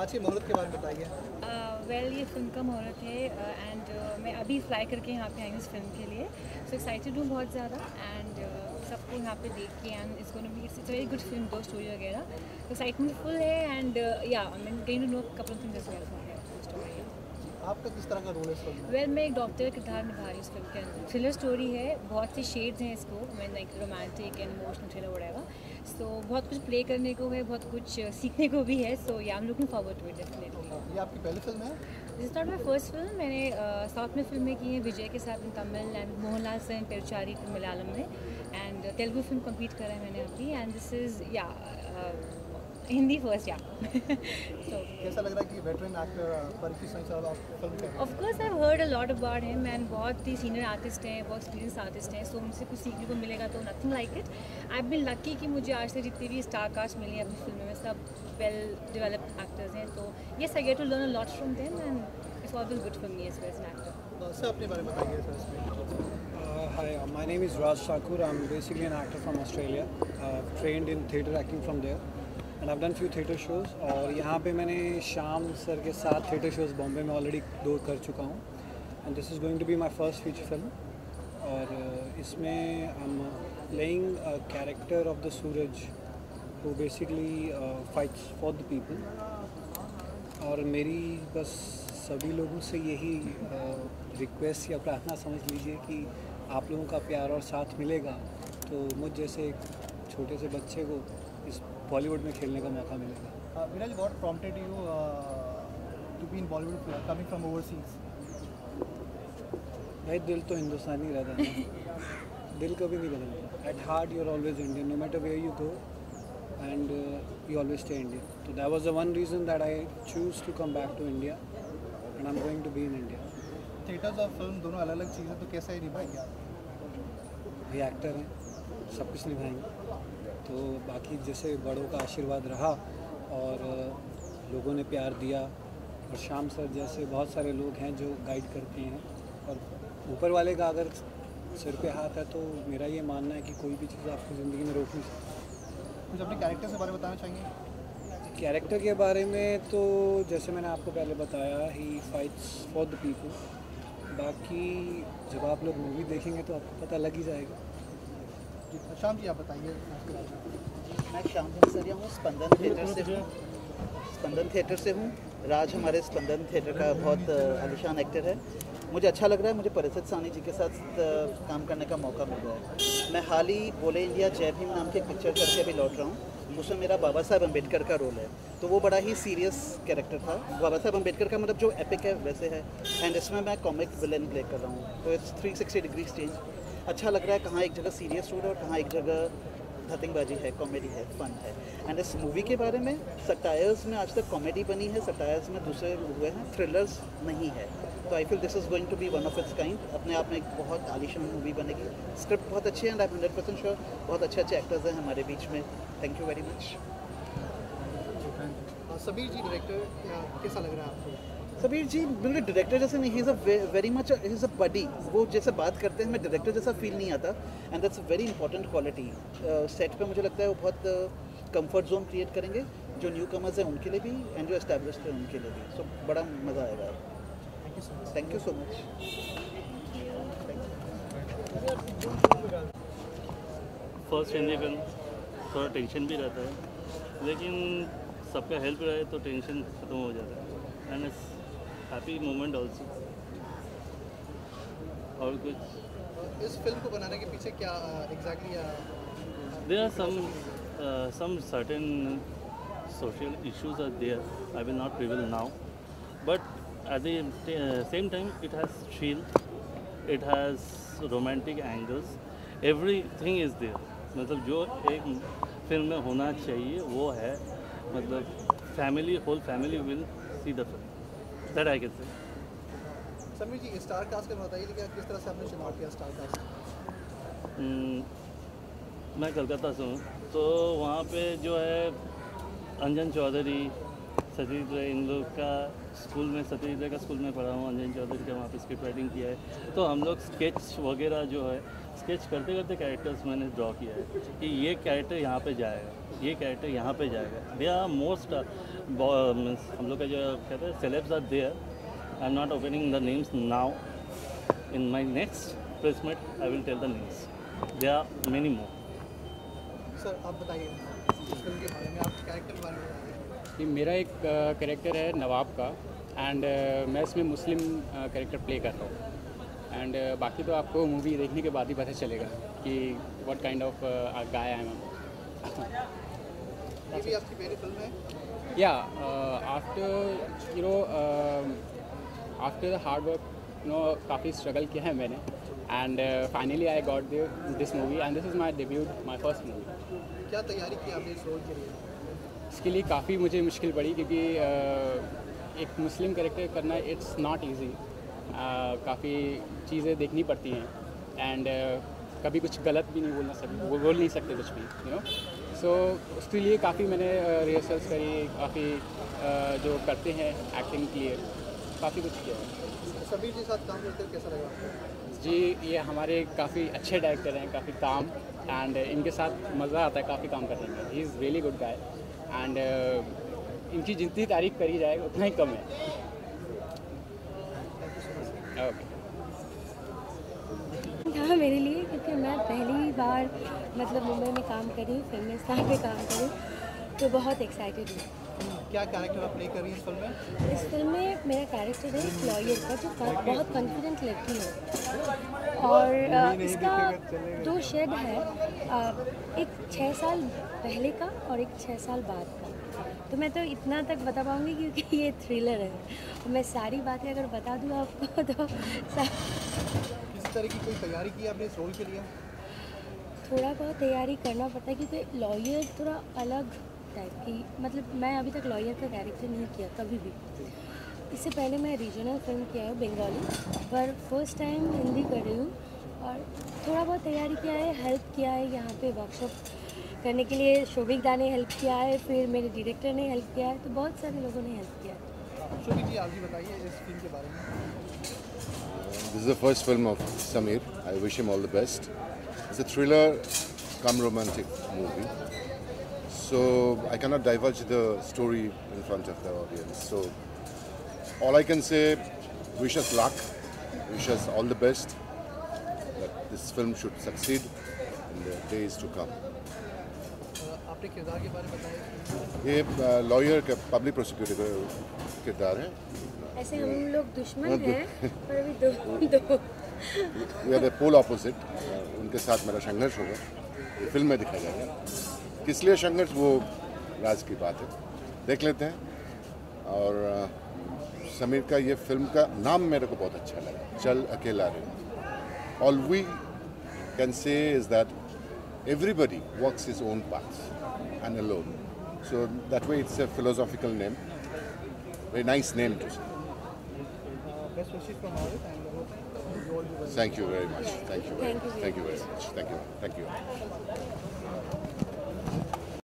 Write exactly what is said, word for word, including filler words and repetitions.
आज की मुहूर्त के बारे में बताइए। वेल uh, ये फिल्म का मुहूर्त है एंड uh, uh, मैं अभी फ्लाई करके यहाँ पे आई हूँ इस फिल्म के लिए। सो एक्साइटेड हूँ बहुत ज़्यादा एंड uh, सबको यहाँ पे देख के and it's gonna be it's very good film, दो स्टोरी वगैरह, एक्साइटमेंट फुल है एंड या I mean gain to know couple of things as well from here. आपका किस तरह का रोल है इस फिल्म में? वेल मैं एक डॉक्टर का किरदार निभा रही हूँ इस फिल्म के अंदर। थ्रिलर स्टोरी है, बहुत सी शेड्स हैं इसको, मैं like romantic and emotional thriller वगैरह। सो बहुत कुछ प्ले करने को है, बहुत कुछ सीखने को भी है। So yeah I am looking forward to it definitely. ये आपकी पहली फिल्म है? This is not my first film. मैंने साउथ uh, में फिल्में की हैं विजय के साथ इन तमिल एंड मोहनलाल से पेरुचारी मलयालम में, एंड तेलुगु फिल्म कम्पीट करा है मैंने अभी, एंड दिस इज़ या हिंदी फर्स्ट या। So, कैसा लग रहा है कि वेटरन एक्टर परीक्षित संचाल आप फिल्म कर? Of course I heard a lot about him and बहुत ही सीनियर आर्टिस्ट हैं, बहुत एक्सपीरियंस आर्टिस्ट हैं, सो उनसे कुछ सीखने को मिलेगा तो nothing like it. I have been lucky कि मुझे आज तक जितनी भी स्टार कास्ट मिली है अपनी फिल्म में सब वेल डेवलप्ड एक्टर्स हैं, तो yes I get to learn a lot from them and it's always good for me as well as an actor. Sir अपने बारे में बताइए सर इसमें। Hi, uh, my name is Raj Thakur. I'm basically an actor from Australia. I've trained in theatre acting from there. And I've done few theatre shows. और यहाँ पे मैंने Shyam sir के साथ theatre shows बॉम्बे में ऑलरेडी दो कर चुका हूँ. And this is going to be my first feature film. और uh, इसमें I'm uh, playing a character of the Suraj who basically uh, fights for the people. और मेरी बस सभी लोगों से यही रिक्वेस्ट uh, या प्रार्थना समझ लीजिए कि आप लोगों का प्यार और साथ मिलेगा तो मुझ जैसे एक छोटे से बच्चे को इस बॉलीवुड में खेलने का मौका मिलेगा। Viraj, what prompted you to be in Bollywood coming from overseas? भाई दिल तो हिंदुस्तानी रहता है, दिल कभी नहीं बदलता। At heart you are always Indian, no matter where you go and you always stay Indian. तो that was the one reason that I choose to come back to India and I am going to be in India. Theatres और film दोनों अलग अलग चीज़ें, तो कैसे निभाएंगे आप? भाई एक्टर हैं, सब कुछ निभाएंगे। तो बाकी जैसे बड़ों का आशीर्वाद रहा और लोगों ने प्यार दिया और श्याम सर जैसे बहुत सारे लोग हैं जो गाइड करते हैं और ऊपर वाले का अगर सिर पे हाथ है तो मेरा ये मानना है कि कोई भी चीज़ आपको ज़िंदगी में रोक नहीं सकती। कुछ अपने कैरेक्टर के बारे में बताना चाहेंगे? कैरेक्टर के बारे में तो जैसे मैंने आपको पहले बताया, he fights for the people. बाकी जब आप लोग मूवी देखेंगे तो आपको पता लग ही जाएगा। जी शाम जी, आप बताइए। मैं श्याम बंसरिया हूँ, स्पंदन थिएटर से हूँ स्पंदन थिएटर से हूँ। राज हमारे स्पंदन थिएटर का बहुत आलिशान एक्टर है। मुझे अच्छा लग रहा है, मुझे परिषद सानी जी के साथ काम करने का मौका मिल रहा है। मैं हाल ही बोले इंडिया जय भीम नाम की एक पिक्चर करके अभी लौट रहा हूँ, उसमें मेरा बाबा साहब अम्बेडकर का रोल है। तो वो बड़ा ही सीरियस कैरेक्टर था। बाबा साहब अम्बेडकर का मतलब जो एपिक है वैसे है, एंड इसमें मैं कॉमिक विलेन प्ले कर रहा हूँ। तो it's three sixty degree change. अच्छा लग रहा है, कहाँ एक जगह सीरियस रोल है और कहाँ एक जगह धतिंगबाजी है, कॉमेडी है, फन है। एंड इस मूवी के बारे में, सटायर्स में आज तक कॉमेडी बनी है, सटायर्स में दूसरे हुए हैं, थ्रिलर्स नहीं है। तो I feel this is going to be one of its kind. अपने आप में एक बहुत आलिशान मूवी बनेगी। स्क्रिप्ट बहुत अच्छी है and I am hundred percent sure बहुत अच्छे अच्छे एक्टर्स हैं हमारे बीच में। Thank you very much. Sabir ji director, कैसा लग रहा है आपको? सबीर जी बिल्कुल डायरेक्टर जैसे नहीं, he is a very much he is a buddy. वो जैसे बात करते हैं हमें डायरेक्टर जैसा फील नहीं आता, and that's a very important quality. Set पे मुझे लगता है वो बहुत कंफर्ट जोन क्रिएट करेंगे, जो न्यू कमर्स हैं उनके लिए भी एंड जो एस्टैब्लिश्ड हैं उनके लिए भी। सो so, बड़ा मज़ा आएगा। Thank you so much. First Hindi film, थोड़ा टेंशन भी रहता है, लेकिन सबका हेल्प रहे तो टेंशन ख़त्म हो जाता है। And it's happy moment also. और कुछ इस फिल्म को बनाने के पीछे क्या exactly? There are some some certain social issues are there, I will not reveal now, but at the uh, same time it has thrill, it has romantic angles, everything is there। मतलब जो एक film में होना चाहिए वो है, मतलब family, whole family will see the film, that I can say. Sameer ji, star cast का बताइए कि किस तरह से आपने चुनाव किया स्टार कास्ट? मैं कलकत्ता से हूँ, तो वहाँ पे जो है अंजन चौधरी, सतीश रे, इन लोग का स्कूल में, सतीश रे का स्कूल में पढ़ा हूँ, अंजन चौधरी का वहाँ पे स्क्रिप्ट राइटिंग किया है। तो हम लोग स्केच वगैरह जो है स्केच करते करते कैरेक्टर्स मैंने ड्रॉ किया है कि ये कैरेक्टर यहाँ पे जाएगा। ये कैरेक्टर यहाँ पे जाएगा. दे आर मोस्ट हम लोग का जो कहते हैं celebs are there. I am not opening the names now. In my next press meet I will tell the names. They are many more. Sir आप बताइए इस फिल्म के बारे में, आप कैरेक्टर के बारे में बताइए. ये मेरा एक कैरेक्टर है नवाब का, एंड uh, मैं इसमें मुस्लिम कैरेक्टर प्ले कर रहा हूँ. एंड uh, बाकी तो आपको मूवी देखने के बाद ही पता चलेगा कि what kind of guy I am. ये भी आपकी पहली फिल्म है? या after you know after the hard work you know काफ़ी स्ट्रगल किया है मैंने, and finally I got this movie and this is my debut, my first movie. क्या तैयारी की आपने इस रोल के लिए? इसके लिए काफ़ी मुझे मुश्किल पड़ी, क्योंकि uh, एक मुस्लिम कैरेक्टर करना इट्स नॉट ईजी. काफ़ी चीज़ें देखनी पड़ती हैं, एंड uh, कभी कुछ गलत भी नहीं बोलना सकते, वो बोल नहीं सकते कुछ भी, यू नो. सो उसके लिए काफ़ी मैंने रिहर्सल्स uh, करी, काफ़ी uh, जो करते हैं एक्टिंग के लिए काफ़ी कुछ किया है. समीर जी के साथ काम करते हुए कैसा लगा आपको? जी, ये हमारे काफ़ी अच्छे डायरेक्टर हैं, काफ़ी काम, एंड इनके साथ मज़ा आता है काफ़ी काम करने में. He is really good guy, and इनकी जितनी तारीफ करी जाए उतना ही कम है. ओके था मेरे लिए, क्योंकि मैं पहली बार मतलब मुंबई में काम करी, फिल्म स्टार पे काम करी, तो बहुत एक्साइटेड हूँ. क्या कैरेक्टर आप प्ले कर रही हैं इस फिल्म में? इस फिल्म में मेरा कैरेक्टर है एक लॉयर का, जो का- बहुत कॉन्फिडेंट लड़की है. और अ, इसका दो शेड है, अ, एक छः साल पहले का और एक छः साल बाद का. तो मैं तो इतना तक बता पाऊँगी क्योंकि ये थ्रिलर है. मैं सारी बातें अगर बता दूँ आपको तो सा- किसी तरह की कोई तैयारी की आपने इस रोल के लिए? थोड़ा बहुत तैयारी करना पड़ता है, क्योंकि लॉयर थोड़ा अलग टाइप की, मतलब मैं अभी तक लॉयर का कैरेक्टर नहीं किया कभी भी. इससे पहले मैं रीजनल फिल्म किया है बंगाली, पर फर्स्ट टाइम हिंदी कर रही हूँ. और थोड़ा बहुत तैयारी किया है, हेल्प किया है यहाँ पे वर्कशॉप करने के लिए. शोभिक दा ने हेल्प किया है, फिर मेरे डायरेक्टर ने हेल्प किया है, तो बहुत सारे लोगों ने हेल्प किया है. शोभिक जी आप भी बताइए इस फिल्म के बारे में. This is the first film of Samir. I wish him all the best. It's a thriller cum romantic movie. So I cannot divulge the story in front of the audience. So all I can say, wish us luck, wish us all the best, that this film should succeed in the days to come. आपने किरदार के बारे में बताया. ये lawyer का public prosecutor का किरदार है. ऐसे हम लोग दुश्मन हैं, पर अभी दो दो we are the pole opposite. उनके साथ मेरा संघर्ष होगा, ये फिल्म में दिखाया जाएगा. किस लिए संघर्ष वो राज की बात है, देख लेते हैं. और समीर का ये फिल्म का नाम मेरे को बहुत अच्छा लगा, चल अकेला रे. All we can say is that everybody walks his own path and alone. So that way it's a philosophical name, very nice name to say. Best wishes from all and hope you all do well. Thank you very much. Thank you very Thank you much. very Thank you very much. Thank you. Thank you.